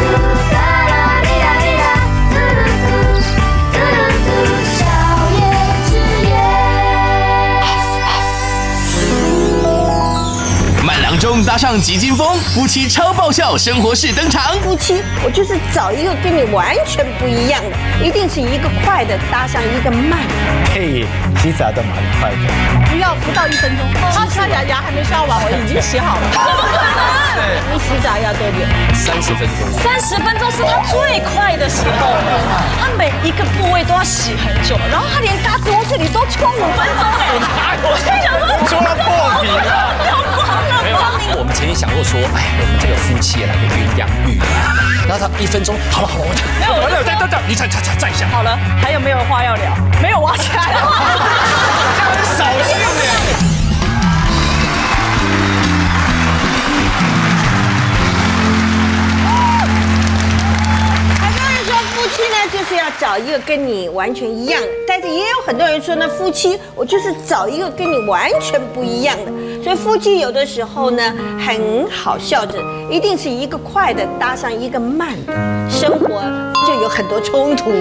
中搭上极金风，夫妻超爆笑生活式登场。 夫妻，我就是找一个跟你完全不一样的，一定是一个快的搭上一个慢的。 嘿，洗澡都蛮快的， 不到1分钟。他刷牙还没刷完，我已经洗好了。 你洗澡要多久 ？30分钟。 30分钟是他最快的时候了，他每一个部位都要洗很久，然后他连嘎吱窝这里都搓5分钟哎！我心想说， 搓到破皮了。 没有，我们曾经想过说，哎，我们这个夫妻来个鸳鸯浴，然后他1分钟，好了， 没有， 等，你再一下。 好了，还有没有话要聊？没有，我要起来了。 这样很扫兴耶。 夫妻呢，就是要找一个跟你完全一样的，但是也有很多人说呢，夫妻我就是找一个跟你完全不一样的。所以夫妻有的时候呢，很好笑着，一定是一个快的搭上一个慢的，生活就有很多冲突。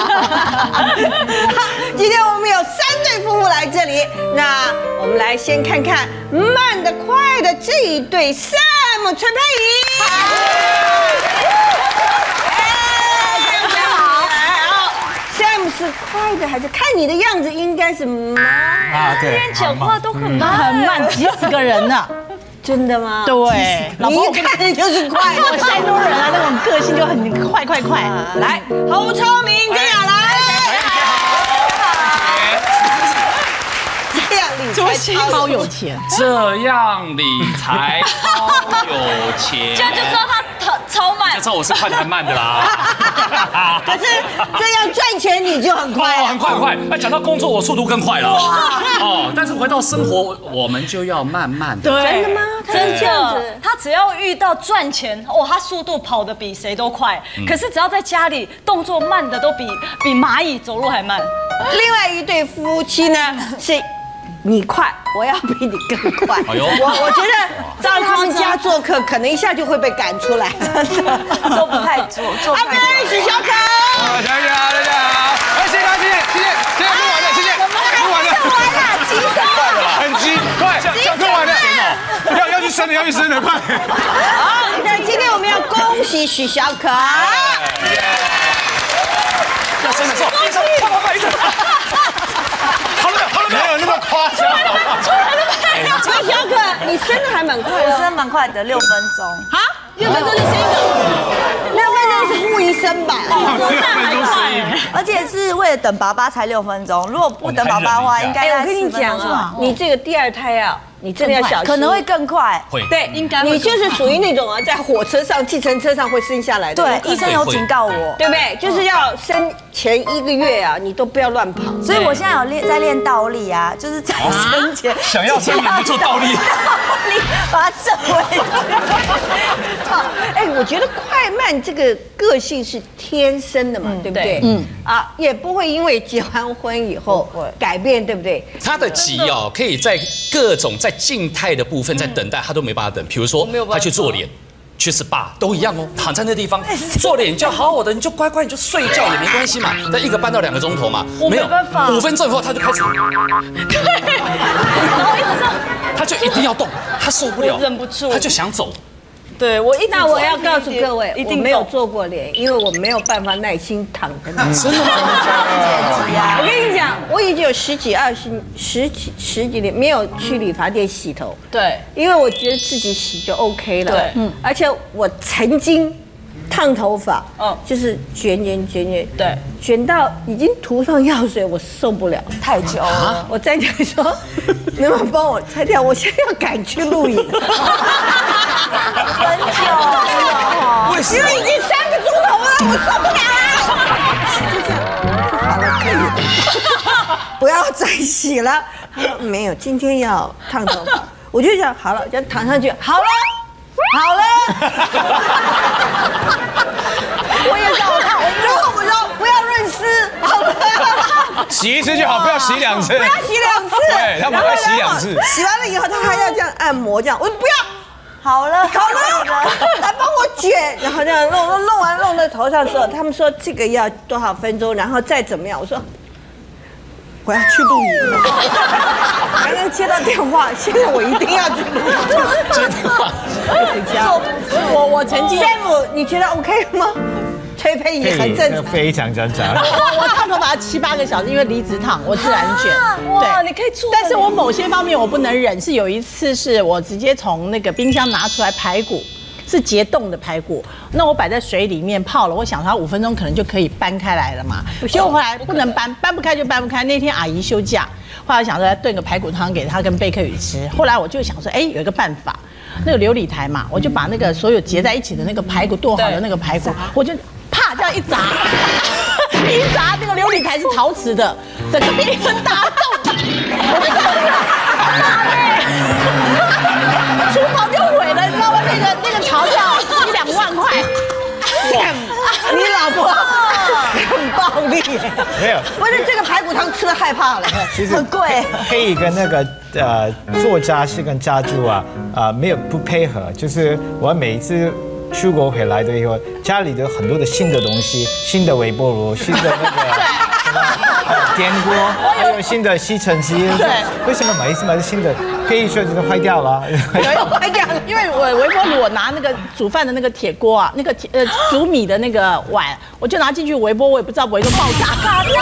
今天我们有3对夫妇来这里，那我们来先看看慢的、快的这一对 Sam 陈佩仪。是快的还是？看你的样子应该是慢啊，对， 今天讲话都很慢， 很慢，急死个人呢。 真的吗？ 对， 你一看就是快。 我山东人啊，那种个性就很快。 来，侯超明这样来。这样理财超有钱， 这样理财超有钱， 这样就知道他超慢， 就知道我是快还慢的啦。 可是这样赚钱你就很快， 很快。哎，讲到工作，我速度更快了。哦，但是回到生活，我们就要慢慢的。 对， 真的吗？ 真的，他只要遇到赚钱，他速度跑得比谁都快。可是只要在家里，动作慢的都比蚂蚁走路还慢。 另外一对夫妻呢是。你快，我要比你更快。我觉得到他们家做客，可能一下就会被赶出来。 都不太做。 阿妹许小可， 大家好，哎，谢谢，录完了，谢谢，录完了， 急死了， 很急，快，讲录完了，要去生了，快。 好，那今天我们要恭喜许小可。 要生的时候，一直。 没有那么夸张。 许小可，你生的还蛮快的， 我生蛮快的，6分钟。 啊，6分钟就生一个，6分钟是护一生吧？ 还快，而且是为了等爸爸才6分钟。如果不等爸爸的话，应该我跟你讲啊，你这个第2胎啊。你真的要小心， 可能会更快。 会， 对，应该。你就是属于那种啊，在火车上、计程车上会生下来的。 对，医生有警告我， 对不对？就是要生前1个月啊，你都不要乱跑。 所以我现在有在练倒立啊，就是在生前想要生也不做倒立， 把它整回来。 哎，我觉得快慢这个个性是天生的嘛，对不对？也不会因为结完婚以后改变，对不对？ 他的急哦，可以在各种在静态的部分在等待，他都没办法等。比如说，他去做脸、去 SPA 都一样哦，躺在那地方做脸，你就好好的，你就乖乖，你就睡觉也没关系嘛。但1个半到2个钟头嘛， 没有办法 ，5分钟以后他就开始， 对，然后一直这样， 他就一定要动，他受不了， 忍不住， 他就想走。 对， 那我要告诉各位，我没有做过脸，因为我没有办法耐心躺在那。 真的吗？ 我跟你讲，我已经有十几年没有去理发店洗头。 对， 因为我觉得自己洗就 OK 了。 对， 而且我曾经烫头发，就是卷， 对， 卷到已经涂上药水，我受不了， 太久了。 我再讲说，能不能帮我拆掉？我现在要赶去录影。 很久， 为什么？ 因为已经3个钟头了，我受不了了。就这样，好了，可以了，不要再洗了。他说没有，今天要烫头发。我就想好了，就躺上去，好了。我也让我烫，我说不要润丝，好了。 洗1次就好，不要洗2次。 不要洗2次。 对，他们还洗2次。 洗完了以后，他还要这样按摩，这样我说不要。 好了， 来帮我卷，然后这样弄完弄到头上之后，他们说这个要多少分钟，然后再怎么样，我说我要去露营了。刚刚接到电话，现在我一定要去露营， 真的吗？ 回家。 我曾经 Sam， 你觉得 OK 吗？崔佩仪很正常， 非常正常。 我烫头发7、8个小时，因为离子烫，我自然卷。 哇，你可以做。 但是我某些方面我不能忍，是有一次是我直接从那个冰箱拿出来排骨，是结冻的排骨，那我摆在水里面泡了，我想它5分钟可能就可以搬开来了嘛，结果后来不能搬不开就搬不开。那天阿姨休假，后来想说来炖个排骨汤给她跟贝克宇吃，后来我就想说，哎，有一个办法，那个琉璃台嘛，我就把那个所有结在一起的那个排骨剁好的那个排骨，我就啪这样一砸，一砸那个琉璃台是陶瓷的，整个变一个大洞，我就厨房就毁了，你知道吗？那个槽要1、2万块。 你老婆很暴力， 没有， 不是这个排骨汤吃了害怕了， 其实很贵。 佩仪跟那个做家事跟家具没有不配合，就是我每一次出国回来的以后，家里的很多的新的东西，新的微波炉，新的那个电锅，还有新的吸尘机。对，为什么每一次买的新的，佩仪说这个坏掉了？ 坏掉了，因为我微波炉我拿那个煮饭的那个铁锅啊，那个煮米的那个碗，我就拿进去微波，我也不知道微波爆炸。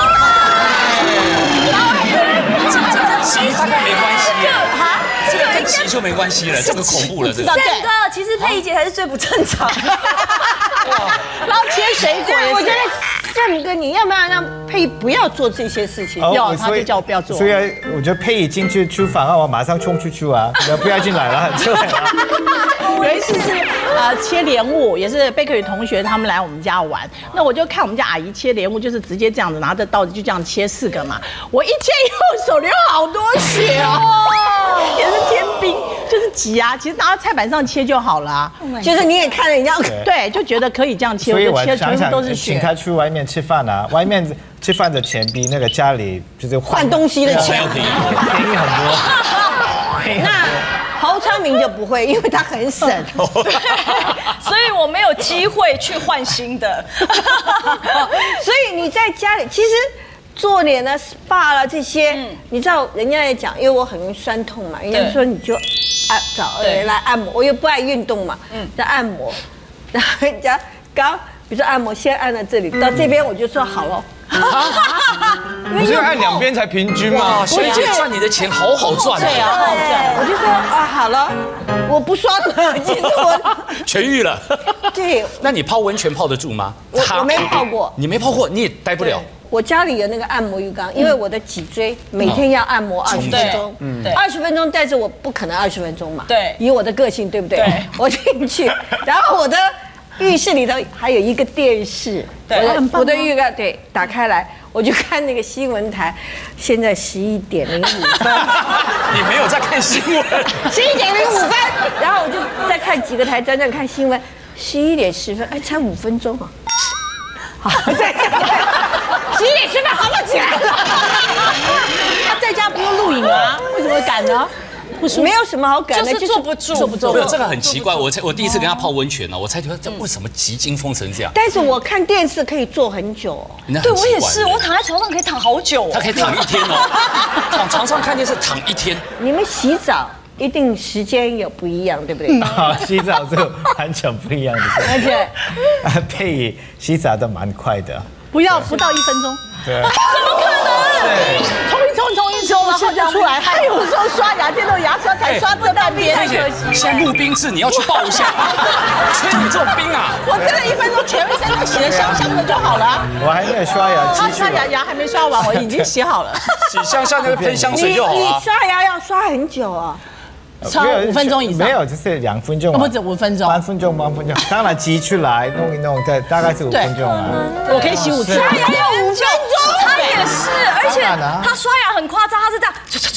这跟急大概没关系耶，这个跟急就没关系了，这个恐怖了，这个。 真的，其实佩仪姐才是最不正常。 然后切水果， 我觉得Sam哥，你要不要让佩仪不要做这些事情？ 要，他就叫我不要做。 所以我觉得佩仪进去厨房啊，我马上冲出去啊，不要进来了，出来了。 有一次是切莲雾，也是贝克宇同学他们来我们家玩，那我就看我们家阿姨切莲雾，就是直接这样子拿着刀子就这样切4个嘛，我一切以后手流好多血哦，也是天兵，就是挤啊，其实拿到菜板上切就好了啊， 就是你也看人家对，就觉得可以这样切， 所以我切全部都是请血。 他去外面吃饭啊，外面吃饭的钱比那个家里就是换东西的钱便宜很多。 那侯昌明就不会，因为他很省， 所以我没有机会去换新的。 所以你在家里其实做脸呢、SPA 了这些，你知道人家也讲，因为我很容易酸痛嘛，人家说你就找人来按摩，我又不爱运动嘛，在按摩，然后人家比如说按摩先按到这里，到这边我就说好了。 不是要按2边才平均吗？ 所以赚你的钱好好赚。 对啊， 我就说好了，我不刷了，其实我痊愈了。 对。 那你泡温泉泡得住吗？ 我没泡过。 你没泡过，你也待不了。 我家里有那个按摩浴缸，因为我的脊椎每天要按摩20分钟，20分钟，但是我不可能20分钟嘛。 对， 以我的个性，对不对？我进去，然后我的浴室里头还有一个电视，我的浴缸对打开来，我就看那个新闻台，现在11点05分。 你没有在看新闻 ？11点05分，然后我就再看几个台，真正看新闻，11点10分，哎，才5分钟啊。好，再11点10分，好了起来了。 他在家不用录影啊，为什么赶呢？ 没有什么好赶的， 就是坐不住。 没有，这个很奇怪。我第一次跟他泡温泉呢，我才觉得这为什么急惊风成这样。 但是我看电视可以坐很久。 对，我也是，我躺在床上可以躺好久。 他可以躺1天哦，躺床上看电视躺1天。 你们洗澡一定时间有不一样，对不对？ 洗澡就完全不一样的。 而且佩仪洗澡都蛮快的， 不到1分钟。 对， 怎么可能？对，冲一冲，然后就出来。还有时候刷牙，电动牙刷才刷这半边。 现在募兵制，你要去报一下，缺你这种兵啊！ 我真的1分钟全身都洗得香香的就好了。 我还没有刷牙， 他刷牙还没刷完，我已经洗好了。 洗香香就喷香水就好了。 你刷牙要刷很久啊？ 超5分钟以上。 没有，就是2分钟。 不止5分钟。 3分钟。当然挤出来弄一弄，大概是5分钟啊。 我可以洗5次。 刷牙要5分钟，他也是，而且他刷牙很夸张，他是这样，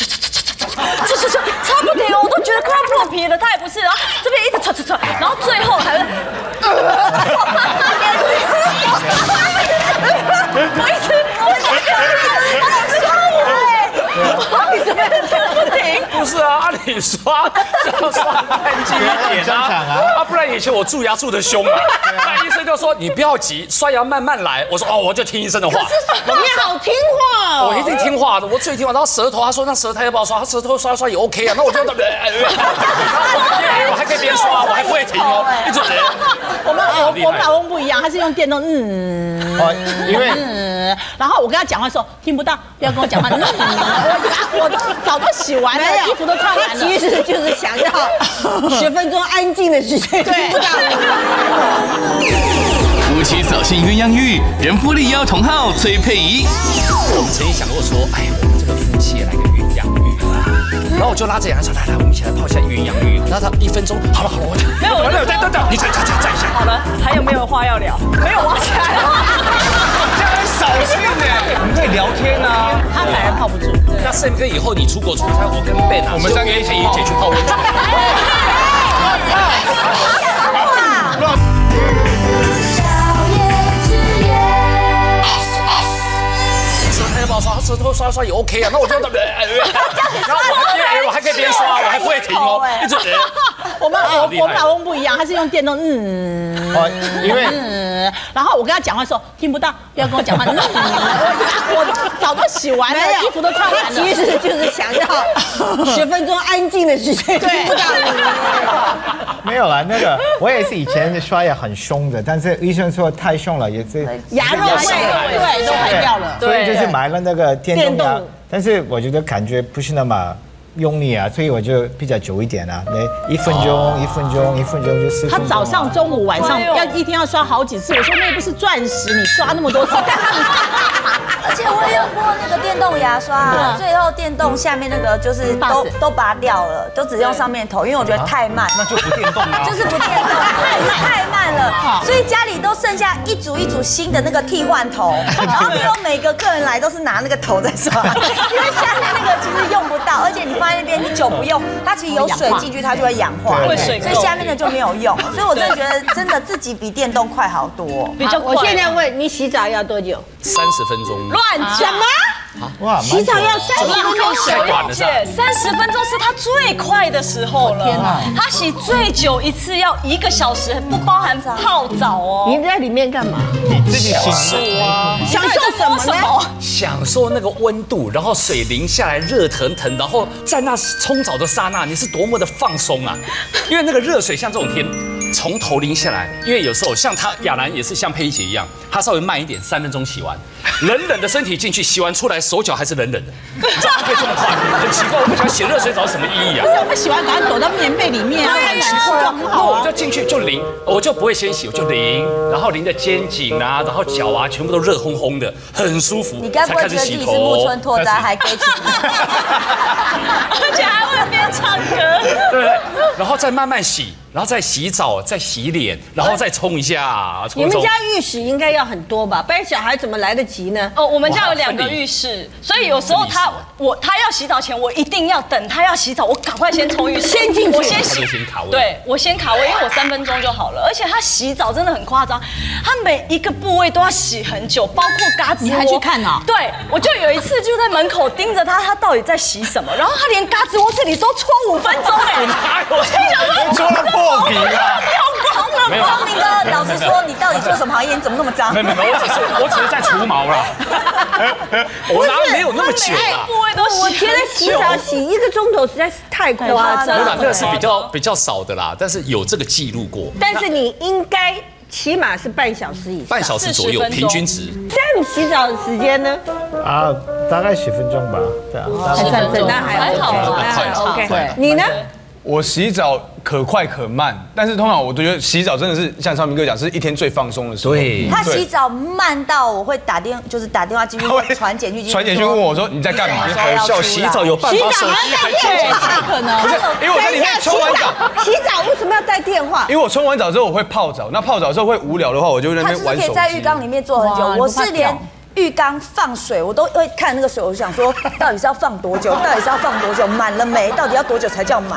擦不停，我都觉得快要破皮了，他也不是，然后这边一直擦，然后最后还会，我一直他在刷我哎，为什么不停？ 不是啊，你你刷要刷干净一点啊，不然以前我蛀牙蛀得凶啊，那医生就说你不要急，刷牙慢慢来。我说哦，我就听医生的话。 你好听话哦。 我一定听话的，我最听话。然后舌头，他说那舌苔要不要刷？他舌头刷也 OK 啊。那我就我还可以边刷，我还不会停哦，一直我们老公不一样，他是用电动因为然后我跟他讲话的时候听不到，不要跟我讲话。我早就洗完了，衣服都穿完了。 其实就是想要10分钟安静的时间，听不到。 夫妻扫兴鸳鸯浴，人夫力邀同号崔佩仪。 我们曾经想过说，哎，我们这个夫妻来个鸳鸯浴，然后我就拉着杨说，来，我们一起来泡一下鸳鸯浴。然后他1分钟，好了，我没有， 等，你站一下。 好了，还有没有话要聊？没有挖起来了。 这样很扫兴哎，我们可以聊天啊。 他反而泡不住。 那Sam哥以后你出国出差，我跟Ben啊， 我们3个一起陪一姐去泡温泉。他舌头刷也 OK 啊，那我就然后我还可以边刷，我还不会停哦，一直我们老公不一样，他是用电动因为然后我跟他讲话的时候听不到，不要跟我讲话。我早就洗完了，衣服都穿完了。 其实就是想要10分钟安静的时间，听不到。 没有啦，那个我也是以前刷牙很凶的，但是医生说太凶了，也是牙肉对都排掉了， 所以就是买了那个电动牙，但是我觉得感觉不是那么用力啊，所以我就比较久一点啊，那1分钟就4分钟。 他早上、中午、晚上一天要刷好几次，我说那又不是钻石，你刷那么多次干嘛？ 而且我也用过那个电动牙刷，最后电动下面那个就是都拔掉了，都只用上面头，因为我觉得太慢。 那就不电动啊。 就是不电动，太慢了，所以家里都剩下一组新的那个替换头，然后最后每个客人来都是拿那个头在刷，因为下面那个其实用不到，而且你放在那边你久不用，它其实有水进去它就会氧化，所以下面的就没有用。所以我真的觉得真的自己比电动快好多。 比较快。我现在问你洗澡要多久 ？30分钟。 乱讲吗？ 哇， 洗澡要30分钟， 太短了 ，30分钟是他最快的时候了。天哪，他洗最久一次要1个小时，不包含泡澡哦。 你在里面干嘛？ 你自己享受啊， 享受什么呢？ 享受那个温度，然后水淋下来热腾腾，然后在那冲澡的刹那，你是多么的放松啊！因为那个热水像这种天。从头淋下来，因为有时候像亚楠也是像佩仪姐一样，她稍微慢一点，3分钟洗完，冷冷的身体进去，洗完出来手脚还是冷冷的，你知道可以这么快，很奇怪，我不想洗热水澡什么意义啊？ 不是我们洗完赶快躲到棉被里面，很暖和就很好。 我就进去就淋，我就不会先洗，我就淋，然后淋的肩颈啊，然后脚啊，全部都热烘烘的，很舒服。 你该不会觉得自己是木村拓哉还给起？ 而且还会边唱歌。 对，然后再慢慢洗。然后再洗澡，再洗脸，然后再冲一下。 你们家浴室应该要很多吧？不然小孩怎么来得及呢？ 哦，我们家有2个浴室，所以有时候他要洗澡前，我一定要等他要洗澡，我赶快先冲浴室， 先进去， 我先洗。对，我先卡位，因为我3分钟就好了。而且他洗澡真的很夸张，他每一个部位都要洗很久，包括嘎吱窝。 你还去看啊？ 对，我就有一次就在门口盯着他到底在洗什么，然后他连嘎吱窝这里都搓5分钟哎，我心想说搓破皮啊！ 掉光了。 没有，聪明哥，老实说，你到底做什么行业？你怎么那么脏？ 没有，我只是在除毛啦。 我哪没有那么久啊？ 我觉得洗澡洗1个钟头实在是太夸张了。 那个是比较少的啦，但是有这个记录过。 但是你应该起码是半小时以上 ，半小时左右平均值。 这样洗澡的时间呢？ 啊，大概10分钟吧，对啊 ，10分钟，那还好 ，OK。你呢？ 我洗澡可快可慢，但是通常我都觉得洗澡真的是像超明哥讲，是一天最放松的时候。对， 他洗澡慢到我会打电话进去传简讯， 传简讯问我说你在干嘛？ 好笑，洗澡有办法手机还接不可能。 因为我在里面冲完澡， 洗澡为什么要带电话？ 因为我冲完澡之后我会泡澡，那泡澡的时候会无聊的话，我就在那边玩手机。 他就是可以在浴缸里面坐很久，我是连浴缸放水我都会看那个水，我就想说到底是要放多久，满了没？到底要多久才叫满？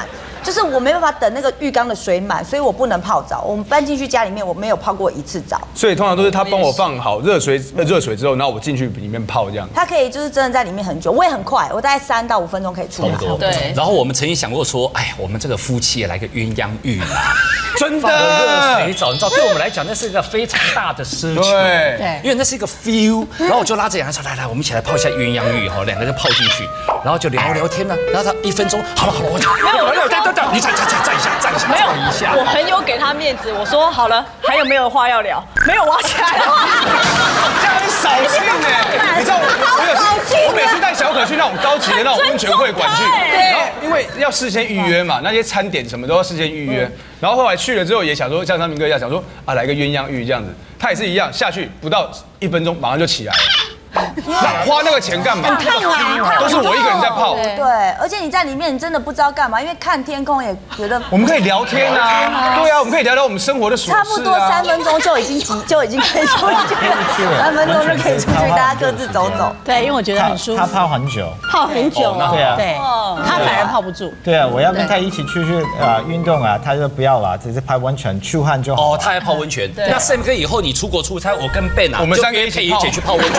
就是我没办法等那个浴缸的水满，所以我不能泡澡。我们搬进去家里面，我没有泡过一次澡。 所以通常都是他帮我放好热水之后，然后我进去里面泡这样。 它可以就是真的在里面很久，我也很快，我大概3到5分钟可以出来。 差不多。 对。 然后我们曾经想过说，哎呀，我们这个夫妻也来个鸳鸯浴啦， 真放个热的。 水澡，你知道，对我们来讲那是一个非常大的奢求。 对。 因为那是一个 feel。然后我就拉着杨说，来，我们一起来泡一下鸳鸯浴哈，2个人泡进去，然后就聊天呢。然后他1分钟，好了，我就没有，等，你站一下， 没有一下，我很有给他面子，我说好了，还有没有话要聊？没有，我要起来了。 这样很扫兴哎！你知道我每次带小可去那种高级的那种温泉会馆去，然后因为要事先预约嘛，那些餐点什么都要事先预约。然后后来去了之后也想说，像昌明哥一样想说啊，来个鸳鸯浴这样子，他也是一样下去不到1分钟马上就起来了。花那个钱干嘛？都是我一个人在泡。 对，而且你在里面，你真的不知道干嘛，因为看天空也觉得。 我们可以聊天啊，对啊，我们可以聊聊我们生活的琐事啊。 差不多3分钟就已经可以出去了，3分钟就可以出去，大家各自走走。 对，因为我觉得很舒服。 他泡很久， 泡很久。 对啊， 对，他反而泡不住。 对啊，我要跟他一起出去运动啊，他说不要了，只是泡温泉出汗就好。 哦，他还泡温泉。那 Sam 哥以后你出国出差，我跟 Ben 啊， 我们3个一起配一起去泡温泉。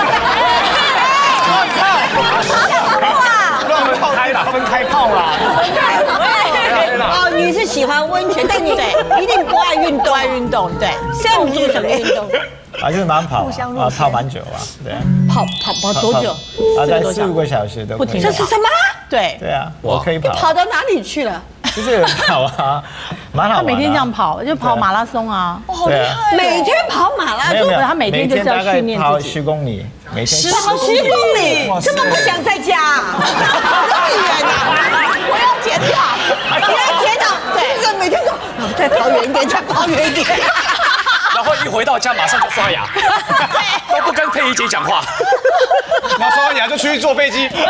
乱泡开啦，分开泡啦。 哦，你是喜欢温泉，但你一定不爱运动。 不爱运动，对。 Sam做什么运动？ 就是慢跑啊，泡蛮久啊，对。 跑多久？ 在4、5个小时都不停。 这是什么？ 对。 对啊，我可以跑。 跑到哪里去了？ 就是跑啊，蛮好玩的。 他每天这样跑，就跑马拉松啊。 对啊， 每天跑马拉松， 他每天就是要训练自己。 跑10公里，每天跑10公里，这么不想在家？那么远啊！我要减少，你要减少，是不是每天说再跑远一点，再跑远一点？ 然后一回到家马上就刷牙，都不跟佩仪姐讲话。 然后刷完牙就出去坐飞机，走。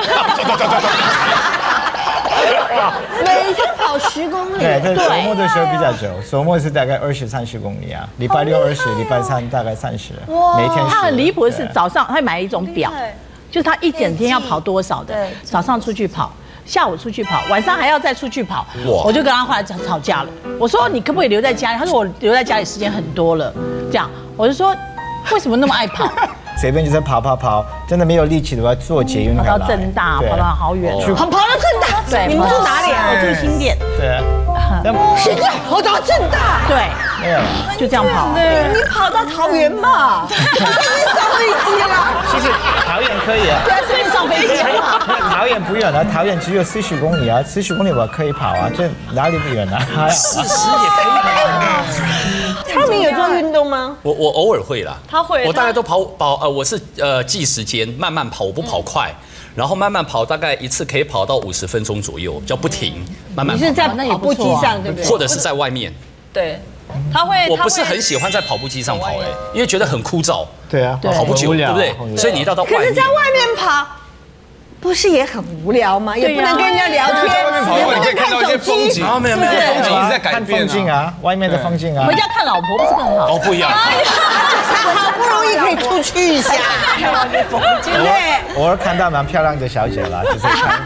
每天跑10公里， 对，周末的时候比较久，周末是大概20、30公里啊，礼拜6 20，礼拜3大概30，每天。 他很离谱的是，早上他会买一种表，就是他一整天要跑多少的，早上出去跑。下午出去跑，晚上还要再出去跑，我就跟他后来吵架了。我说你可不可以留在家里？他说我留在家里时间很多了，这样我就说为什么那么爱跑？ 随便就是跑，真的没有力气的话，坐捷运跑到政大，跑到好远， 跑到政大。 对， 你们住哪里啊？ 我住新店。 对。 现在跑到政大。 对， 没有， 就这样跑。 你跑到桃园嘛？你上飞机了。 其实桃园可以啊。 对啊，所以上飞机了。 桃园不远啊，桃园只有40公里啊，40公里我可以跑啊，这哪里不远啊 ？40也可以跑。 昌明有做运动吗？ 我偶尔会啦， 他会， 我大概都跑，我是计时间慢慢跑，我不跑快，然后慢慢跑，大概一次可以跑到50分钟左右，叫不停，慢慢跑。 你是在跑步机上对不对？ 或者是在外面。 对，他会。 我不是很喜欢在跑步机上跑因为觉得很枯燥。 对啊， 跑不久，对不对？所以你到外面。 可是在外面跑。不是也很无聊吗？也不能跟人家聊天， 在外面跑，你可以看到一些风景。没有，风景一直在改变。 风景啊，外面的风景啊。 回家看老婆不是更好？ 哦，不一样。 好不容易可以出去一下， 对。偶尔看到蛮漂亮的小姐啦，就是看。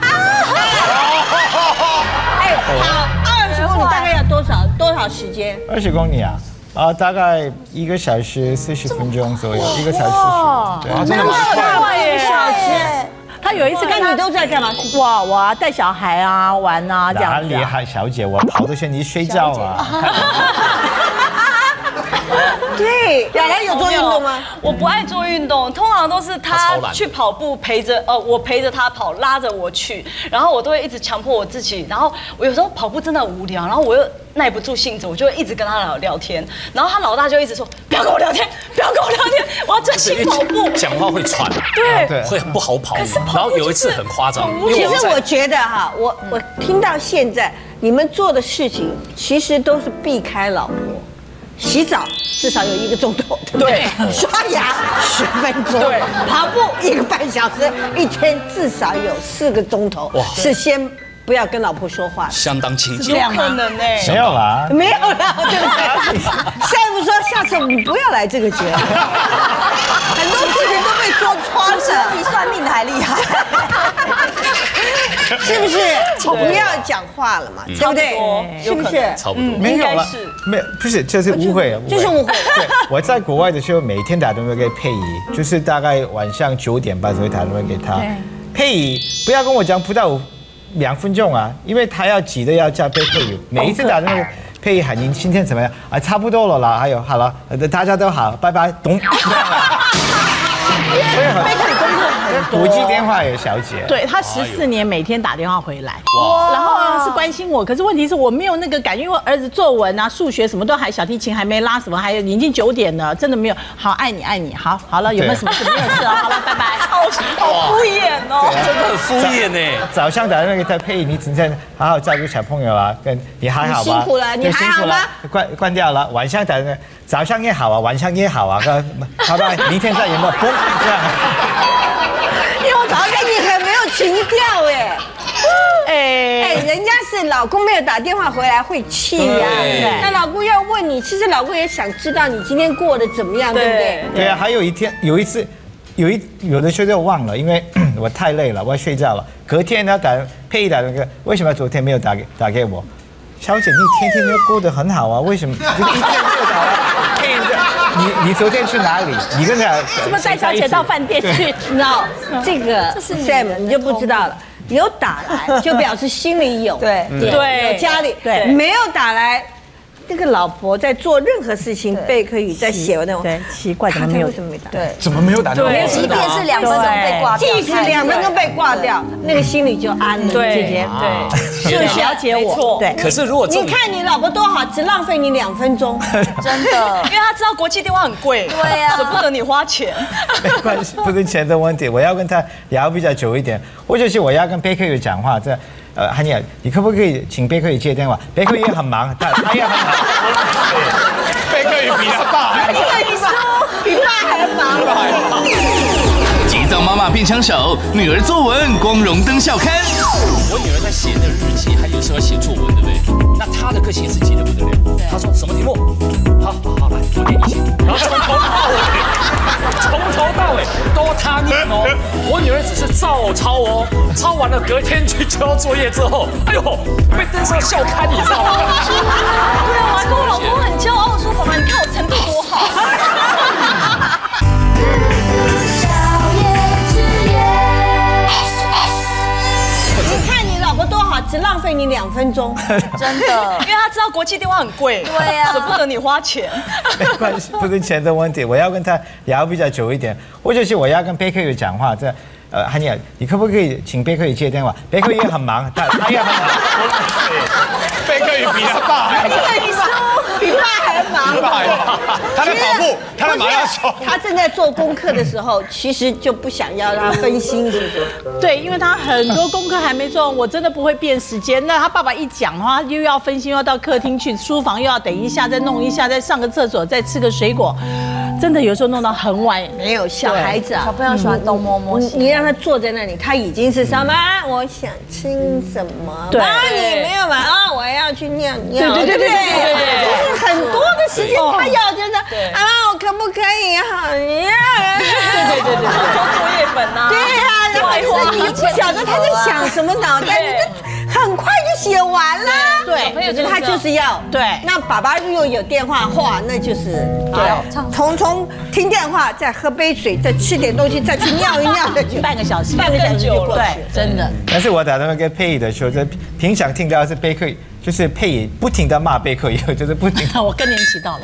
跑20公里大概要多少时间 ？20公里啊，大概1个小时40分钟左右，1个小时40。 对，真的蛮快 ，1个小时。 他有一次跟你都在干嘛？ 我带小孩啊，玩啊，这样子。 哪里还小姐？我跑的时候你睡觉啊。 对，雅兰有做运动吗？ 我不爱做运动，通常都是他去跑步陪着，我陪着他跑，拉着我去，然后我都会一直强迫我自己，然后我有时候跑步真的无聊，然后我又耐不住性子，我就会一直跟他聊天，然后他老大就一直说不要跟我聊天，不要跟我聊天，我要专心跑步。 讲话会喘， 对， 会不好跑。然后有一次很夸张， 其实我觉得哈，我听到现在你们做的事情，其实都是避开老婆。洗澡至少有1个钟头，对不对？刷牙10分钟，对，跑步1个半小时，一天至少有4个钟头是先不要跟老婆说话， 相当亲近， 有可能呢？ 没有啦， 没有啦，对不对？Sam说下次你不要来这个节目，很多事情都被说穿了， 比算命的还厉害。 是不是？不要讲话了嘛，对不对？是不是？ 差不多。 没有了，没有，不是，这是误会了， 就是误会。 对，我在国外的时候，每天打电话给佩仪，就是大概晚上9点半才会打电话给她。佩仪，不要跟我讲不到2分钟啊，因为她要急的要叫佩仪，每一次打电话。佩仪喊您今天怎么样啊？差不多了啦，还有好了，大家都好，拜拜，懂。国际电话有小姐， 对她14年每天打电话回来，然后是关心我。可是问题是我没有那个感觉，因为我儿子作文啊、数学什么都还，小提琴还没拉什么，还有已经9点了，真的没有。好，爱你爱你，好了，有没有什么事？没有事哦，好了，拜拜。 好敷衍哦， 真的很敷衍呢。 早上打电话给他，佩仪，你今天好好照顾小朋友啊，跟你还好吧？ 辛苦了，你还好吗？ 关掉了，晚上打电话，早上也好啊，晚上也好啊，拜拜，明天再有没有？嘣，这样。 因为我早上跟你很没有情调哎，人家是老公没有打电话回来会气呀，那老公要问你，其实老公也想知道你今天过得怎么样，对不对？ 对啊，还有一次，有的时候就忘了，因为我太累了，我要睡觉了。隔天他佩仪打那个，为什么昨天没有打给我？小姐，你天天都过得很好啊，为什么一天没有打来？佩仪，你昨天去哪里？你跟他是不是带小姐到饭店去？ No， 这个 Sam 你就不知道了。有打来就表示心里有， 对， 有家里，对，没有打来。那个老婆在做任何事情，贝克宇在写那种， 对，奇怪，怎么没有？ 对， 怎么没有打电话？ 即便是2分钟被挂掉， 即使2分钟被挂掉，那个心里就安了。 姐姐，对，就了解我。对， 可是如果你看你老婆多好，只浪费你2分钟， 真的， 因为他知道国际电话很贵， 对啊， 舍不得你花钱。 没关系，不是钱的问题，我要跟他聊比较久一点，或者是我要跟贝克宇讲话，这。汉妮，你可不可以请贝克宇接电话？贝克宇也很忙，他也很忙。 贝克宇比他爸还忙， 比爸还忙。 急躁妈妈变枪手，女儿作文光荣登校刊。 我女儿在写那日记，还有时候要写作文，对不对？那她的个性是急得不得了。她说什么题目？好，来，我念一写，然后从头到尾都她念哦。我女儿只是照抄哦，抄完了隔天去交作业之后，哎呦，被登上校刊，你知道吗？ 对啊，我还跟我老公很骄傲，我说爸爸，你看我程度多好。 你看你老婆多好，只浪费你2分钟， 真的，因为他知道国际电话很贵， 对啊， 舍不得你花钱。 没关系，不是钱的问题，我要跟他聊比较久一点，或者是我要跟贝克宇讲话，这汉妮，你可不可以请贝克宇接电话？贝克宇也很忙，他也很忙。 贝克宇比他爸还忙， 比爸还忙。 他在跑步，他在马拉松。 他正在做功课的时候，其实就不想要让他分心，是不是？ 对，因为他很多功课还没做完，我真的不会变时间。那他爸爸一讲的话，又要分心，又要到客厅去，书房又要等一下，再弄一下，再上个厕所，再吃个水果。真的有时候弄到很晚， 没有小孩子啊， 小朋友喜欢东摸摸西。 你让他坐在那里，他已经是什么？我想吃什么？ 对， 你没有嘛？啊，我要去尿尿。对，就是很多的时间他要真的啊，我可不可以好呀？ 对，做作业本啊。 对啊，然后你不晓得他在想什么脑袋，你这很快就写完了。对，他就是要对。那爸爸又有电话话，那就是对。从听电话，再喝杯水，再吃点东西，再去尿一尿， 半个小时就过去。对，真的。 但是我打电话给佩仪的时候，平常听到是贝克宇，就是佩仪不停的骂贝克宇，就是不停。 我更年期到了。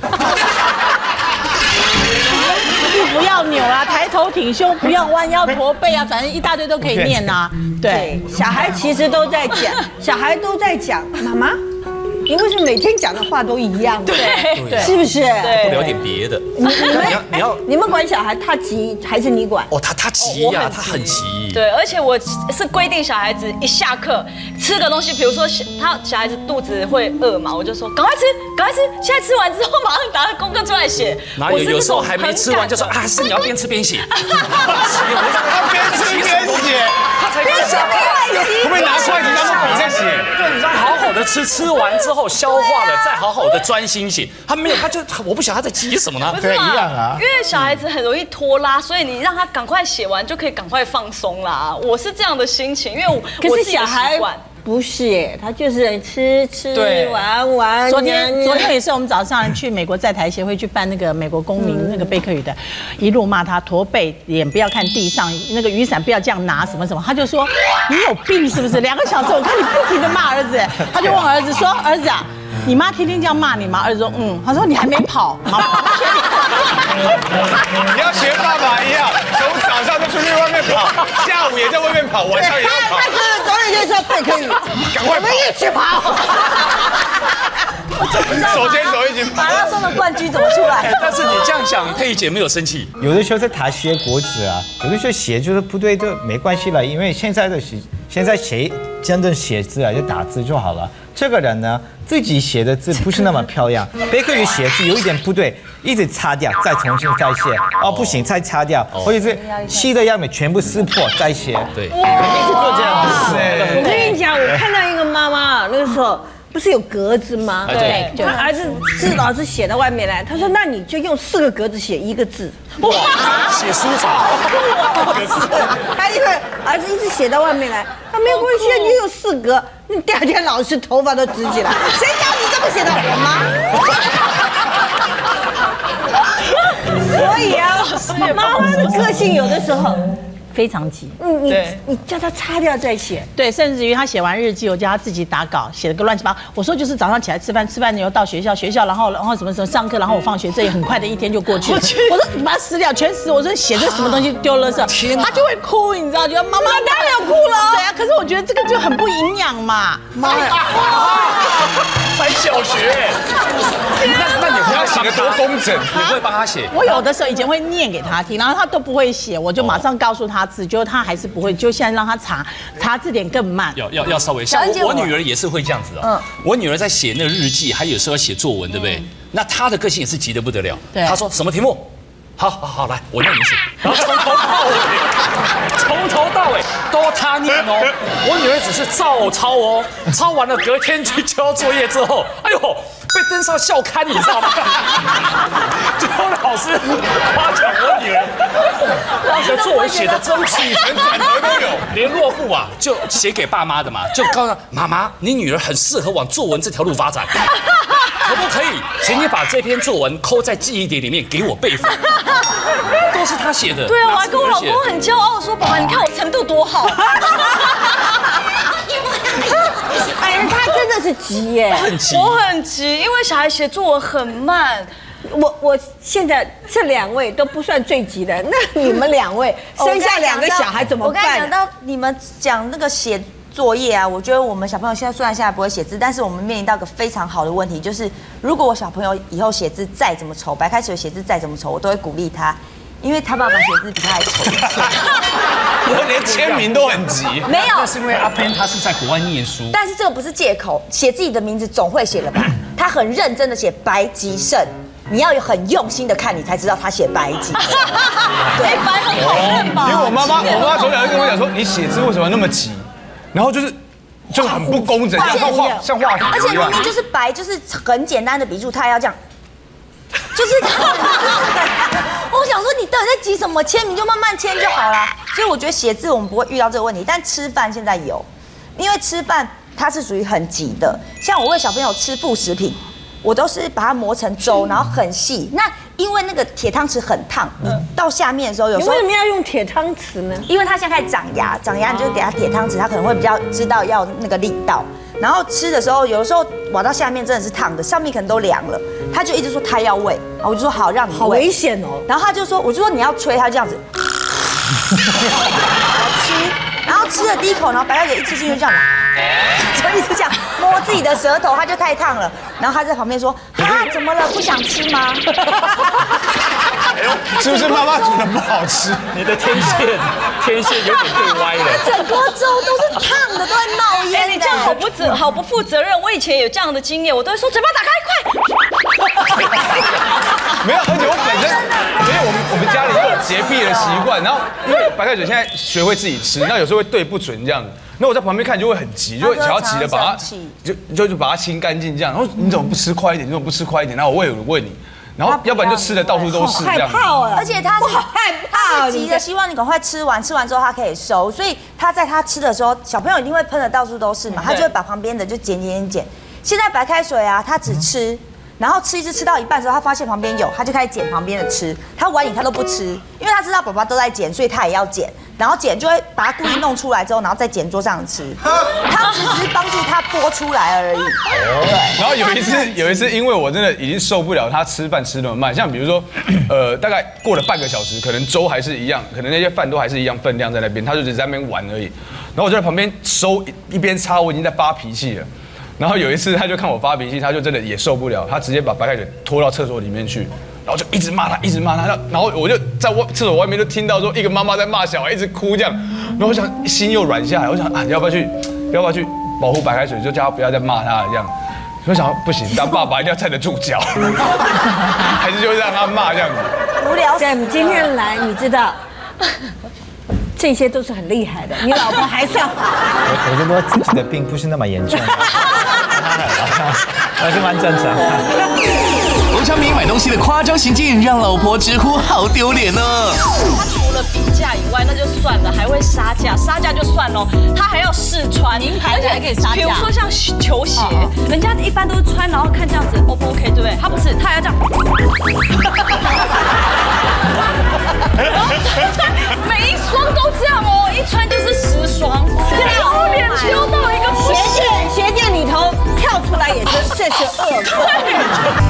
不要扭啊，抬头挺胸，不要弯腰驼背啊，反正一大堆都可以念啊。对， 小孩其实都在讲，小孩都在讲，妈妈。你为什么每天讲的话都一样？对，是不是？ 不聊点别的。 你们管小孩，他急还是你管？ 哦，他急呀，他很急。 对，而且我是规定小孩子一下课吃个东西，比如说小孩子肚子会饿嘛，我就说赶快吃，现在吃完之后马上拿功课出来写。 哪有时候还没吃完就说啊，是你要边吃边写。 边吃边写。 才刚下班， 会不会拿筷子当做笔在写？ 对，你让好好的吃，吃完之后消化了，再好好的专心写。他没有，他就我不晓得他在急什么呢？ 对，一样啊。 因为小孩子很容易拖拉，所以你让他赶快写完，就可以赶快放松啦。我是这样的心情，因为我自己的习惯。 不是耶，他就是吃玩。 昨天也是我们早上去美国在台协会去办那个美国公民那个贝克语的，一路骂他驼背，脸不要看地上，那个雨伞不要这样拿，什么，他就说你有病是不是？2个小时我看你不停的骂儿子，他就问儿子说儿子啊。你妈天天这样骂你吗？儿子说他说你还没跑。 你要学爸爸一样，从早上就出去外面跑，下午也在外面跑，晚上也要跑。 他昨天就说贝克语， 赶快我们一起跑。 手牵手一起跑。 马拉松的冠军怎么出来？ 但是你这样想，佩仪姐没有生气。 有的时候是他写国字啊，有的时候写就是不对，就没关系了，因为现在谁真正写字啊，就打字就好了。这个人呢，自己写的字不是那么漂亮，贝克语写字有一点不对，一直擦掉，再重新再写，不行再擦掉，或者是细的样本全部撕破再写， 对， 一直做这样的事。 我跟你讲，我看到一个妈妈，那个时候不是有格子吗？ 对， 就儿子字老师写到外面来，他说那你就用4个格子写1个字。 哇，写书法。 他因为儿子一直写到外面来，没有关系，你有4格，你第2天老师头发都直起来，谁叫你这么写的？我妈。所以啊，妈妈的个性有的时候非常急。 你叫他擦掉再写。 对，甚至于他写完日记，我叫他自己打稿，写了个乱七八糟。我说就是早上起来吃饭，吃饭以后到学校，然后什么上课，然后我放学，这也很快的一天就过去了。我说你把它撕掉，全撕。我说写这什么东西丢垃圾，他就会哭，你知道？觉得妈妈当然有哭了。对啊，可是我觉得这个就很不营养嘛。妈呀！ 才小学。那你不要写得多工整，你会帮他写？ 我有的时候以前会念给他听，然后他都不会写，我就马上告诉他字，结果他还是不会，就现在让他查字典更慢。 要稍微像我女儿也是会这样子的。我女儿在写那个日记，还有时候写作文，对不对？那她的个性也是急得不得了。她说什么题目？好，来，我念你写，然后从头到尾都她念哦。我女儿只是照抄哦，抄完了隔天去交作业之后，哎呦，被登上校刊，你知道吗？最后老师夸奖我女儿，你的作文写的真起承转合都有。联络部啊，就写给爸妈的嘛，就告诉妈妈，你女儿很适合往作文这条路发展。可不可以，请你把这篇作文扣在记忆点里面给我备份？都是他写的。 对啊，我还跟我老公很骄傲说：“爸爸，你看我程度多好。” 哎呀，他真的是急耶， 很急， 我很急，因为小孩写作文很慢。 我现在这2位都不算最急的，那你们2位生下2个小孩怎么办？ 我刚才讲到你们讲那个写作业啊，我觉得我们小朋友现在不会写字，但是我们面临到一个非常好的问题，就是如果我小朋友以后写字再怎么丑，白开水写字再怎么丑，我都会鼓励他，因为他爸爸写字比他还丑。 我连签名都很急。 没有， 那是因为阿偏他是在国外念书。 但是这个不是借口，写自己的名字总会写了吧？他很认真的写白吉胜。你要有很用心的看，你才知道他写白吉。 对，白很好认吧？ 因为我妈从小就跟我讲说，你写字为什么那么急？然后就很不工整，像画符而且明明就是白，就是很简单的笔触，他要这样，就是我想说你到底在急什么？签名就慢慢签就好了。所以我觉得写字我们不会遇到这个问题，但吃饭现在有，因为吃饭它是属于很急的。像我喂小朋友吃副食品，我都是把它磨成粥，然后很细。那因为那个铁汤匙很烫，你到下面的时候，有时候你为什么要用铁汤匙呢？ 因为他现在开始长牙你就给他铁汤匙，他可能会比较知道要那个力道。然后吃的时候，有的时候挖到下面真的是烫的，上面可能都凉了，他就一直说他要喂，我就说好让你喂， 好危险哦。 然后他就说，我就说你要吹，他就这样子，然后吃了第一口，然后白开水一吃进去这样，就一直这样摸自己的舌头，他就太烫了。然后他在旁边说：“啊，怎么了？不想吃吗？” 是不是妈妈煮的不好吃？ 你的天线有点对歪了。 整锅粥都是烫的，都会冒烟。 你这样好不负责任。我以前有这样的经验，我都会说嘴巴打开，快。 没有，而且我本身，因为我们家里有洁癖的习惯， 然后因为白开水现在学会自己吃，那有时候会对不准这样子。那我在旁边看就会很急，就会想要急的把它就把它清干净这样。然后你怎么不吃快一点？你怎么不吃快一点？然后我问你，然后要不然就吃的到处都是这样。 而且他是害怕， 急的希望你赶快吃完，吃完之后他可以收，所以他在他吃的时候，小朋友一定会喷的到处都是嘛，他就会把旁边的就捡。现在白开水啊，他只吃。然后吃一次吃到一半的时候，他发现旁边有，他就开始捡旁边的吃。他碗里他都不吃，因为他知道爸爸都在捡，所以他也要捡。然后捡就会把它故意弄出来之后，然后再捡桌上吃。他只是帮助他剥出来而已。对。 然后有一次，因为我真的已经受不了他吃饭吃那么慢，像比如说，大概过了半个小时，可能粥还是一样，可能那些饭都还是一样分量在那边，他就只在那边玩而已。然后我就在旁边收，一边擦，我已经在发脾气了。然后有一次，他就看我发脾气，他就真的也受不了，他直接把白开水拖到厕所里面去，然后就一直骂他，然后我就在厕所外面就听到说一个妈妈在骂小孩，一直哭这样，然后我想心又软下来，我想啊，要不要去保护白开水，就叫他不要再骂他了这样，所以想不行，当爸爸一定要站得住脚，还是就让他骂这样子。 无聊。 Sam 今天来，你知道。这些都是很厉害的，你老婆还算好。 我觉得我自己的病不是那么严重，还是蛮正常的。 侯昌明买东西的夸张行径让老婆直呼好丢脸呢。 他除了平价以外，那就算了，还会杀价，杀价就算了，他还要试穿， 名牌还可以杀价。 比如说像球鞋，人家一般都是穿，然后看这样子 O 不 OK， 对不对？他不是，他还要这样。然后每一双都这样哦，一穿就是10双，丢脸丢到一个不行。 鞋店里头跳出来也是这是恶魔。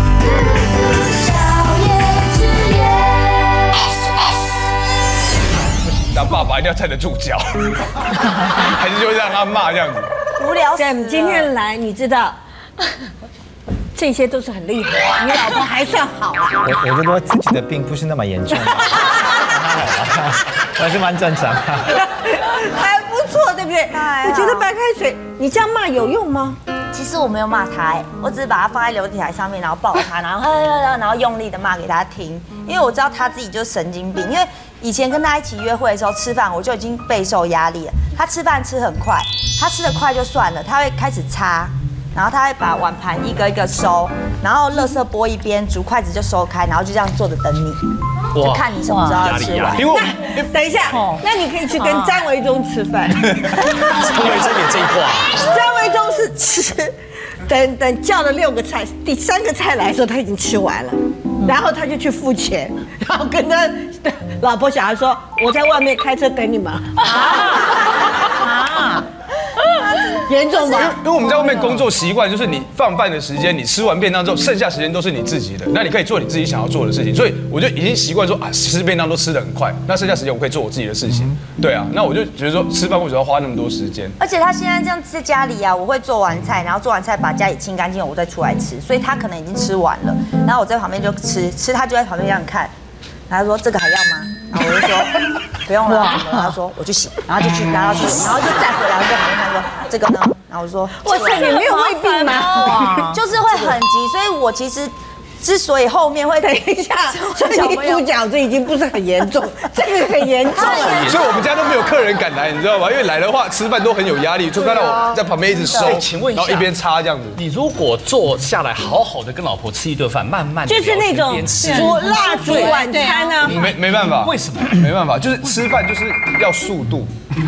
当爸爸一定要站得住脚，还是就让他骂这样子。 无聊。 Sam 今天来，你知道。这些都是很厉害的，你老婆还算好。 我觉得我自己的病不是那么严重，还是蛮正常的。 还不错，对不对？我觉得白开水，你这样骂有用吗？ 其实我没有骂他，我只是把他放在流体台上面，然后抱他，然后用力的骂给他听，因为我知道他自己就是神经病。因为以前跟他一起约会的时候吃饭，我就已经备受压力了。他吃饭吃很快，他吃得快就算了，他会开始擦。然后他会把碗盘一个一个收，然后垃圾拨一边，竹筷子就收开，然后就这样坐着等你，就看你什么时候要吃完。 那等一下，那你可以去跟张维忠吃饭。张维忠也这一挂。 张维忠是吃，等叫了6个菜，第3个菜来的时候他已经吃完了，然后他就去付钱，然后跟他老婆小孩说：“我在外面开车等你们。”严重吗？ 因为我们在外面工作习惯就是你放饭的时间，你吃完便当之后，剩下时间都是你自己的，那你可以做你自己想要做的事情。所以我就已经习惯说啊，吃便当都吃得很快，那剩下时间我可以做我自己的事情。对啊，那我就觉得说吃饭为什么要花那么多时间？ 而且他现在这样在家里啊，我会做完菜，然后做完菜把家里清干净，我再出来吃，所以他可能已经吃完了，然后我在旁边就吃，他就在旁边这样看。然后他说这个还要吗？然后我就说不用了。他说我去洗，然后就去拿到去，然后就再回来在旁边看说这个呢？然后我说哇塞，你没有胃病吗？ 就是会很急，所以我其实之所以后面会等一下，所以你猪饺子已经不是很严重，这个很严重。 所以我们家都没有客人敢来，你知道吗？因为来的话吃饭都很有压力，就看到我在旁边一直收， 请问一下， 然后一边擦这样子。 你如果坐下来好好的跟老婆吃一顿饭，慢慢的就是那种煮蜡烛晚餐呢， 没办法， 为什么？ 没办法，就是吃饭就是要速度。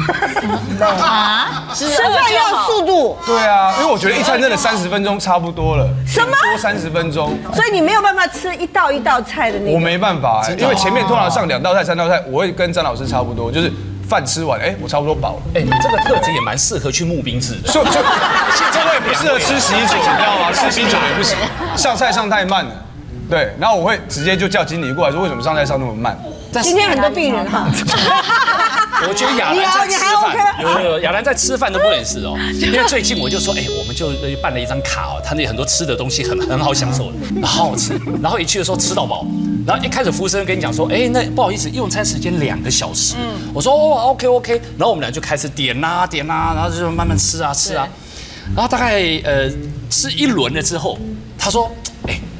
啊，吃饭要速度。 对啊，因为我觉得一餐真的30分钟差不多了。 什么？ 多30分钟。 所以你没有办法吃一道一道菜的那种。 我没办法，因为前面通常上2道菜、3道菜，我会跟张老师差不多，就是饭吃完，我差不多饱了。 你这个特质也蛮适合去募兵制的。 这我也不适合吃喜酒，你知道吗？吃喜酒也不行，上菜上太慢了。对，然后我会直接就叫经理过来说，为什么上菜上那么慢？ 今天很多病人哈。 我觉得亚兰在吃饭，有亚兰在吃饭都不能吃哦，因为最近我就说，我们就办了一张卡哦，他那很多吃的东西很好享受的，好好吃，然后一去的时候吃到饱，然后一开始服务生跟你讲说，那不好意思，用餐时间2个小时，我说OK，然后我们俩就开始点啊，然后就慢慢吃啊，然后大概吃一轮了之后，他说，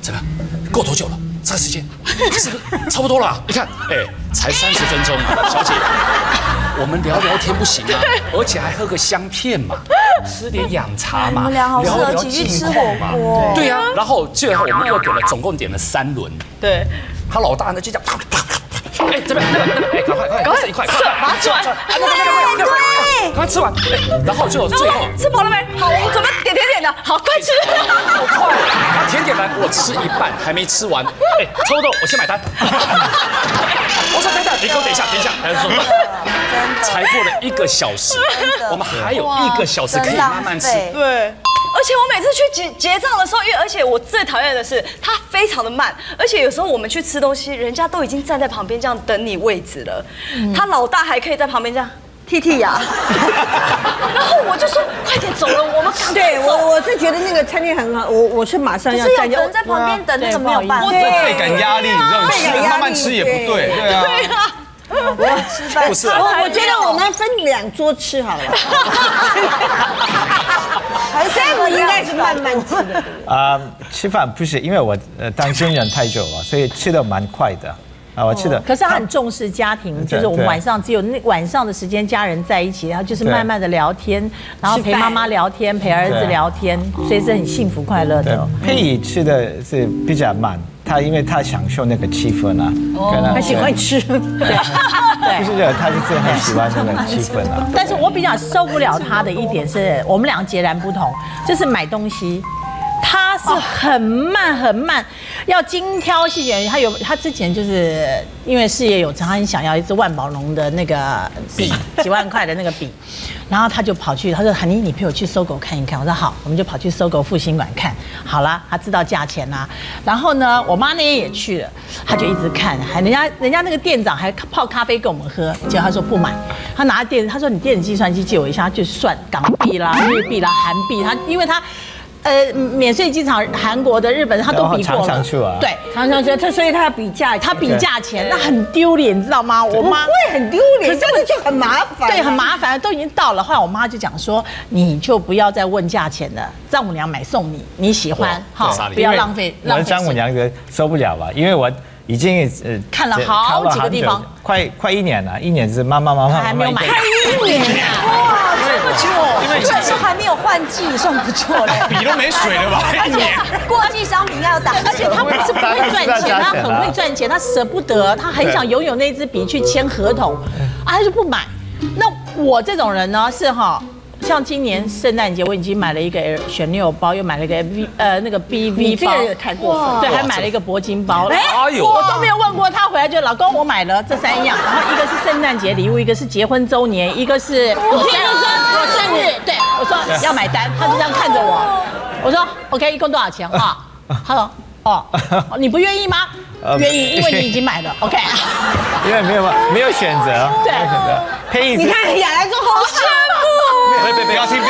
怎么样？够多久了？这个时间是不是差不多了？你看，才30分钟，小姐，我们聊聊天不行吗？而且还喝个香片嘛，吃点养茶嘛， 你们俩好适合一起去吃火锅。 对呀，然后最后我们又总共点了3轮。 对， 他老大呢就这样，这边赶快吃一块， 把它吃完。 对，赶快吃完。然后就最后吃饱了没？好，我们准备点甜点的，好，快吃。 好快！啊，甜点来，我吃一半还没吃完。臭豆，我先买单。我说等等，你给我等一下。他说，才过了1个小时，我们还有1个小时可以慢慢吃。 对。而且我每次去结账的时候，而且我最讨厌的是它非常的慢，而且有时候我们去吃东西，人家都已经站在旁边这样等你位置了，他老大还可以在旁边这样剔牙，然后我就说快点走了，我们赶快走。 对我是觉得那个餐厅很好，我是马上要站。 有人在旁边等，那个没有办法， 倍感压力，你知道吗？吃慢慢吃也不对，对啊。 我要吃饭， 不是， 我觉得我们分2桌吃好了。Sam 应该是慢慢吃的。 吃饭不是因为我当军人太久了，所以吃的蛮快的。我吃的。 可是他很重视家庭，就是我们晚上只有那晚上的时间，家人在一起，然后就是慢慢的聊天，然后陪妈妈聊天，陪儿子聊天，所以是很幸福快乐的。 佩仪吃的是比较慢。因为他享受那个气氛啊， 他喜欢吃， 对，就是他就是很喜欢那个气氛啊。 但是我比较受不了他的一点是，我们俩截然不同，就是买东西。他是很慢，要精挑细选。他之前就是因为事业有成，他很想要一支万宝龙的那个笔，几万块的那个笔，然后他就跑去，他说：“韩妮，你陪我去搜狗看一看。”我说：“好。”我们就跑去搜狗复兴馆看。好了，他知道价钱啦。然后呢，我妈那天也去了，他就一直看，人家那个店长还泡咖啡给我们喝，结果他说不买，他拿他说你电子计算机借我一下，他就算港币啦、日币啦、韩币，因为他。免税机场，韩国的、日本他都比过了。 常去啊。 对， 常去，所以他比价， 他比价钱，那很丢脸，你知道吗？我妈会很丢脸，但是就很麻烦。 对，很麻烦，都已经到了。后来我妈就讲说，你就不要再问价钱了，丈母娘买送你，你喜欢，好，不要浪费。 我的丈母娘受不了吧，因为我已经看了好几个地方， 快1年了，1年是妈妈还没有买， 快1年哇，这么久，这时候还没有换季，算不错了， 笔都没水了吧？1年， 过季商品要打， 而且他不是不会赚钱，他很会赚钱，他舍不得，他很想拥有那支笔去签合同，他就不买。那我这种人呢是像今年圣诞节，我已经买了一个选六包，又买了一个那个 BV 包， 这个太过分了。 对，还买了一个铂金包。 哎呦， 我都没有问过他，回来就老公我买了这3样，然后一个是圣诞节礼物，一个是结婚周年，一个是我生日。对，我说要买单，他就这样看着我。我说 OK， 一共多少钱哈？他说你不愿意吗？愿意，因为你已经买了 OK。 因为没有选择， 对， 佩仪， 你看雅来说好羡慕。 不要听，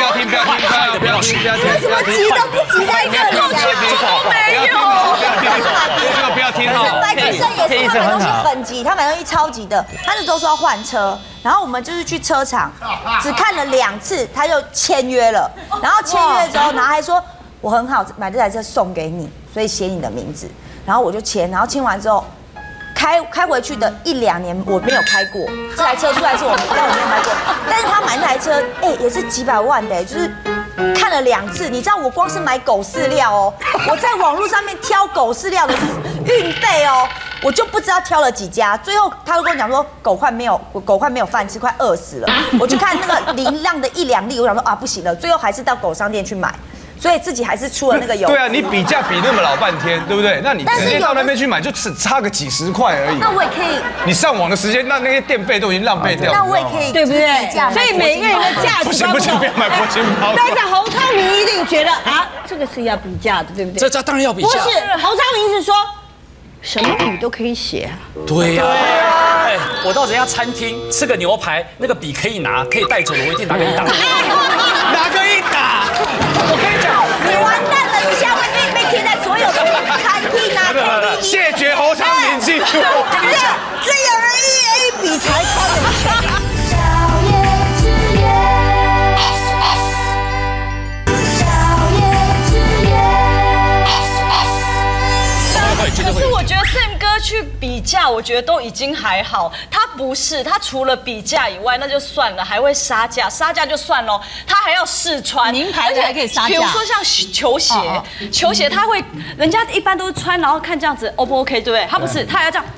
急都不急在这里， 不要听哈。 白先生也是，他买东西很急，他买东西超急的，他那时候说要换车，然后我们就是去车厂，只看了2次，他就签约了，然后签约之后，然后还说我很好，买这台车送给你，所以写你的名字，然后我就签，然后签完之后。开回去的1、2年我没有开过，这台车出来是我没有开过，但是他买那台车，也是几百万的，就是看了2次。你知道我光是买狗饲料哦，我在网络上面挑狗饲料的运费哦，我就不知道挑了几家，最后他就跟我讲说狗快没有饭吃，快饿死了。我去看那个零量的1、2粒，我想说不行了，最后还是到狗商店去买。所以自己还是出了那个油。 对啊，你比价比那么老半天，对不对？那你直接到那边去买，就只差个几10块而已。 那我也可以。 你上网的时间，那些电费都已经浪费掉。 那我也可以， 对不对？所以每个人的价值不行，不要买铂金包。 但是侯昌明一定觉得这个是要比价的，对不对？ 这当然要比价。 不是，侯昌明是说什么笔都可以写。 对呀。我到人家餐厅吃个牛排，那个笔可以拿，可以带走的，我一定拿给你打。 拿个一打，我跟你讲， 你完蛋了，你现在会被贴在所有的餐厅啊， 谢绝侯昌明记住。我跟你讲， 这有人1A 笔才超有钱。 去比价，我觉得都已经还好。他不是，他除了比价以外，那就算了，还会杀价，杀价就算了，他还要试穿， 名牌的还可以杀价。 比如说像球鞋，球鞋他会，人家一般都是穿，然后看这样子 O 不 OK， 对不对？他不是，他还要这样。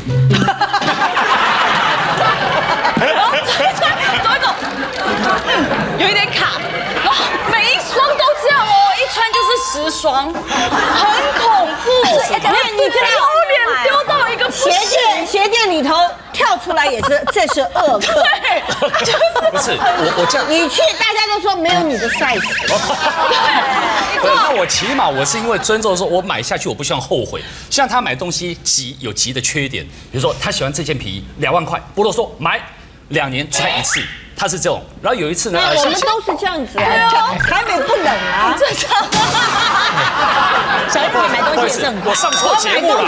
然后走一走，有一点卡，然后每一双都这样哦，一穿就是10双，很恐怖。你丢脸丢到一个鞋店里头跳出来也是，这是恶客。 对，就是不是我这样， 你去大家都说没有你的 size。 对，那我起码我是因为尊重说，我买下去我不希望后悔。像他买东西急有急的缺点，比如说他喜欢这件皮衣2万块，不啰嗦买2年穿1次，他是这种。然后有一次呢， 我们都是这样子啊，台北不冷啊， 正常。 小玉买东西也是很快， 我上错节目了。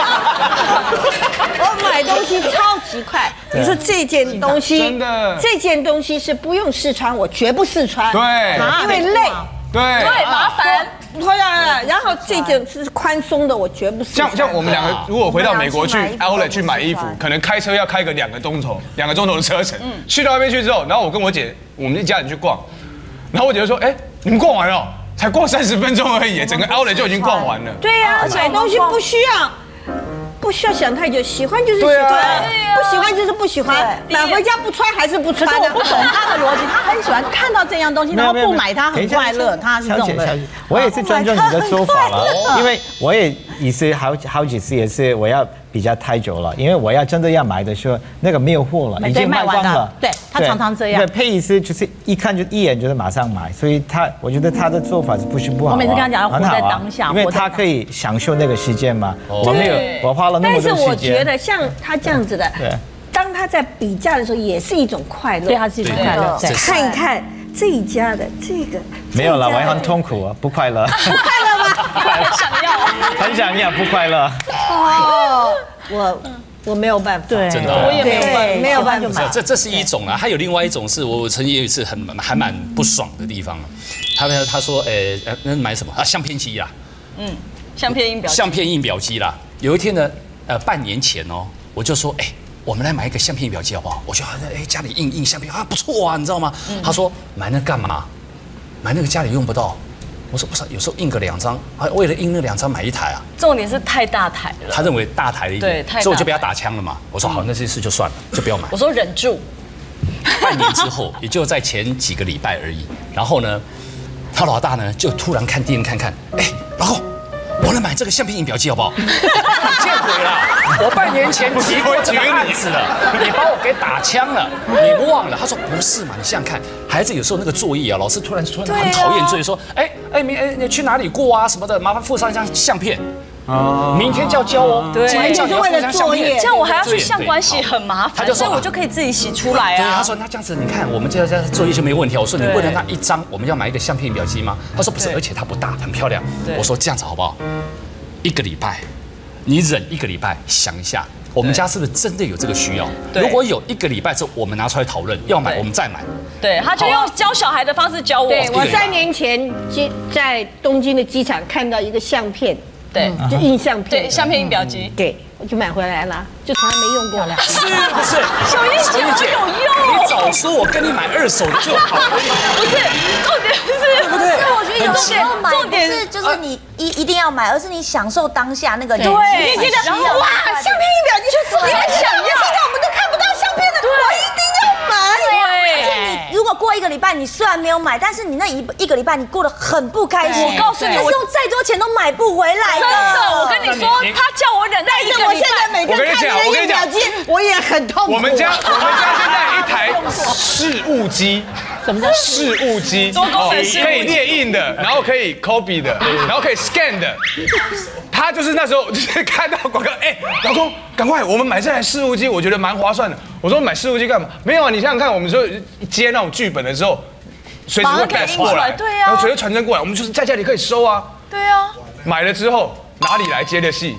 我买东西超级快。你说这件东西， 真的， 这件东西是不用试穿，我绝不试穿。 对， 因为累。 对， 麻烦。 对啊，然后这件是宽松的，我绝不试穿。 像我们两个，如果回到美国去 Outlet 去买衣服，可能开车要开个2个钟头的车程。去到那边去之后，然后我跟我姐，我们一家人去逛，然后我姐就说：“哎，你们逛完了？才逛30分钟而已，整个 Outlet 就已经逛完了。” 对呀，买东西不需要想太久，喜欢就是喜欢，不喜欢就是不喜欢。买回家不穿还是不穿的。 可是我不懂他的逻辑，他很喜欢看到这样东西，然后不买它很快乐，他是这种的。 我也是尊重你的说法了，因为我也是好几次也是我要比较太久了，因为我要真的要买的时候，那个没有货了，已经卖光了。 对，他常常这样。 对，佩仪斯就是一看就一眼就是马上买，所以我觉得他的做法是不好。 我每次跟他讲要活在当下， 因为他可以享受那个时间嘛。我没有，我花了那么多时间。 但是我觉得像他这样子的，当他在比价的时候，也是一种快乐。 对，他是一种快乐。 看一看这一家的这个。 没有了，我很痛苦啊，不快乐。 不快乐吗？ 很想要，不快乐。 哦，我没有办法， 对， 真的， 我也没有办法。 这是一种啊，还有另外一种是我曾经有一次还蛮不爽的地方。他说，那买什么啊？相片机啦， 相片印表机啦。有一天呢，半年前哦，我就说，我们来买一个相片印表机好不好？我就家里印相片啊，不错啊，你知道吗？他说买那干嘛？买那个家里用不到。我说不是，有时候印个2张，为了印那2张买1台啊。重点是太大台了。他认为大台了一点，所以我就被他打枪了嘛。我说好，那这次就算了，就不要买。我说忍住。半年之后，也就在前几个礼拜而已。然后呢，他老大呢就突然看电影看，老公，我来买这个相片印表机好不好？你见鬼了！我半年前提过这个案子了，你把我给打枪了，你忘了？他说不是嘛，你想想看，孩子有时候那个作业啊，老师突然很讨厌作业，说你去哪里过啊什么的，麻烦附上一张相片。明天就要交哦，今天就是为了作业，这样我还要去相关系，很麻烦，所以我就可以自己洗出来啊。对，他说那这样子，你看我们这作业就没问题。我说你为了那1张，我们要买一个相片印表机吗？他说不是，而且它不大，很漂亮。我说这样子好不好？1个礼拜，你忍1个礼拜，想一下，我们家是不是真的有这个需要？如果有1个礼拜之后，我们拿出来讨论，要买我们再买。对，他就用教小孩的方式教我。对，我3年前在东京的机场看到一个相片。对，就印相片，对，相片印表机，对，我就买回来了，就从来没用过了。是不是？小玉姐有用，你早说，我跟你买2手的就好。不是，重点是，对不对？我觉得有时候买不是就是你一定要买，而是你享受当下那个。对，你觉得哇，相片印表机就是你很想要，现在我们都看不到相片的，我一定要买。而且你如果过1个礼拜，你虽然没有买，但是你那一个礼拜你过得很不开心。我告诉你，我用再多钱都买不回来的。真的，我跟你说，他叫我忍耐1个礼拜。我现在每天看那个印表机，我也很痛苦。我们家现在1台事务机。什么叫事务机？可以列印的，然后可以 copy 的，然后可以 scan 的。他就是那时候就是看到广告，老公，赶快我们买这台事务机，我觉得蛮划算的。我说买事务机干嘛？没有啊，你想想看，我们说接那种剧本的时候，随时会 fax 过来，对呀，然后随时传真过来，我们就是在家里可以收啊。对啊。买了之后哪里来接的戏？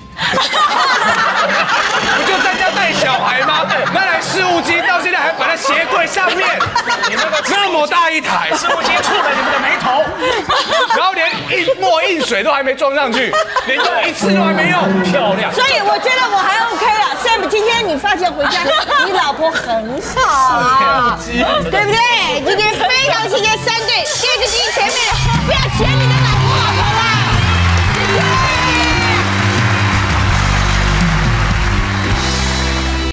不就在家带小孩吗？那台事务机到现在还摆在鞋柜上面，你那个这么大一台事务机触了你们的眉头，然后连印水都还没装上去，连用1次都还没用，漂亮。所以我觉得我还今天你发现回家，你老婆很好，对不对？今天非常谢谢3对，谢谢。